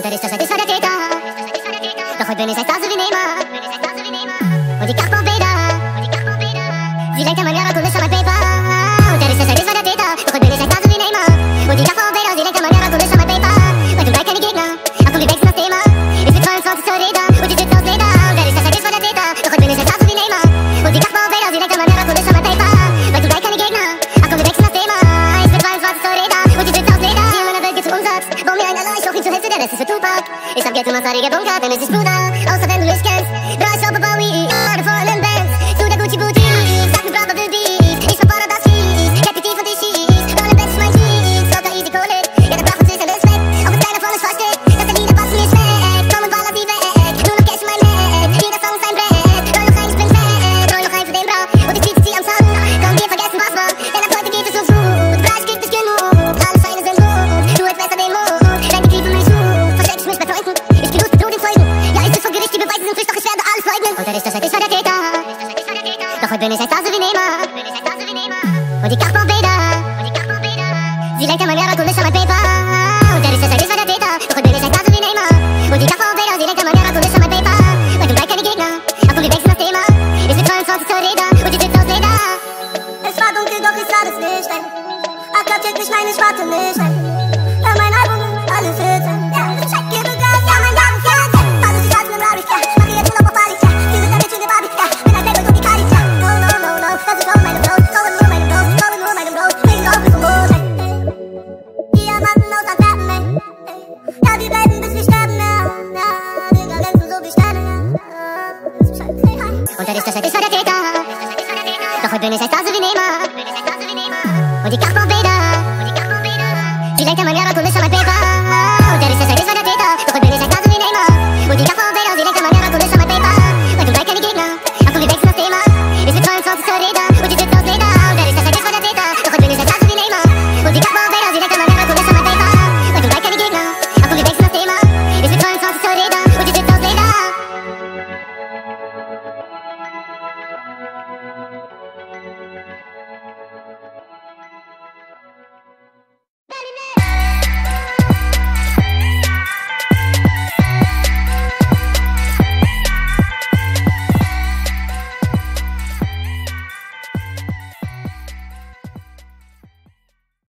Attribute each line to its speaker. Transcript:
Speaker 1: Und er ist das, ich war der Täter. Doch heute bin ich ein Star, so wie Neymar. Und die Kachbaubilder, sie lenkt an mein Lehrer und ist an mein Paper. Und er ist das, ich war der Täter. Doch heute bin ich ein Star, so wie Neymar. Und die Kachbaubilder, sie lenkt an mein Lehrer und ist an mein Paper. Weil du gleich keine Gegner, ach komm, wir wechseln das Thema. Ich bin 22 zur Räder und die sitzt aus Leder. Und er ist das, ich war der Täter. Doch heute bin ich ein Star, so wie Neymar. Und die Kachbaubilder, sie lenkt an mein Lehrer und ist an mein Paper. Weil du gleich keine Gegner, ach komm, wir wechseln das Thema. Ich bin 22 zur Räder und die sitzt aus Leder. Die in meiner Welt gibt's Umsatz, bau mir ein Allah, ich rauch ihn zur Hälfte, der Rest ist für Tupac. Ich hab Geld für Masari gebunkert, denn es ist Bruder. Außer wenn du mich kennst, bra, ich glaube Bowie, oder vor allem Bands. Zu der Gucci Boutique, sag mir Brother will Beat. Ich verfordere das Fies, Capiti von dich schießt. Rolle Bands ist mein Kies, locker easy Kohle. Ja, der braucht uns ein Respekt, auch wenn keiner von uns versteht, dass der Lieder, was mir schmeckt. Komm und baller die weg, nur noch Cash in mein Neck. Jeder Song ist ein Brett, roll noch ein, ich bin fett. Roll noch ein für den Bra, und ich zieh am Zahn. Komm, wir vergessen was war, denn ab heute geht es uns gut. Bra, ich krieg nicht genug, alle Scheine sind gut. Du hältst besser den Mund, wenn die Liebe mich sucht. Versteck ich mich bei Freunden, ich geh los mit den Folgen. Ja, ich sitz vor Gericht, die Beweise sind frisch, doch ich werde alles leugnen. Und er ist das, ich war der Täter. Doch heute bin ich ein Star, so wie Neymar. Und die Kachbaubilder, sie lenkt an mein Lehrer und ist an mein Paper. Und er ist das, ich war der Täter. Doch heute bin ich ein Star, so wie Neymar. Und die Kachbaubilder, sie lenkt an mein Lehrer und ist an mein Paper. Weil du gleich keine Gegner, ach komm, wir wechseln das Thema. Ich bin 22 zur Räder und die sitzt aus Leder.
Speaker 2: Es war dunkel, doch ich sah das Licht ein. Akzeptiert nicht, nein, ich warte nicht ein. Ja, mein Album, alles Hits ein. Ja, ich check, gebe Gas, ja, mein Laden fährt. Fahr durch die Straßen im Rari, ja. Mach hier jetzt Urlaub auf Bali, ja. Wir sind damit schöne Barbie, ja. Bin ein Playboy und die Kali, ja. No, no, no, no. Das ist auch meine Bros. Glaube nur meine Bros. Glaube nur meine Bros. Bring drauf bis zum Mond, ey. Diamanten aus Antwerpen, ey. Ja, wir bleiben, bis wir sterben, ja. Ja, Digga, glänzen so wie Sterne, ja.
Speaker 1: Und er ist das, ich war der Täter. Doch heute bin ich ein Star, so wie Neymar. Und die Kachbaubilder, sie lenkt an mein Lehrer und ist